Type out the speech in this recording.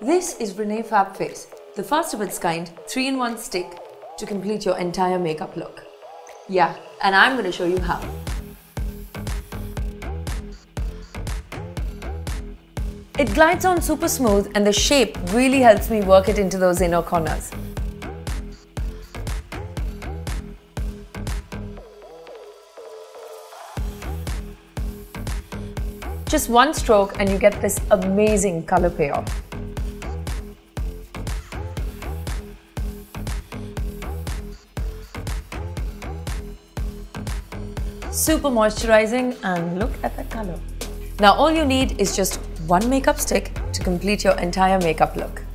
This is RENÉE Fab Face, the first of its kind 3-in-1 stick to complete your entire makeup look. Yeah, and I'm going to show you how. It glides on super smooth and the shape really helps me work it into those inner corners. Just one stroke and you get this amazing color payoff. Super moisturizing, and look at that color. Now all you need is just one makeup stick to complete your entire makeup look.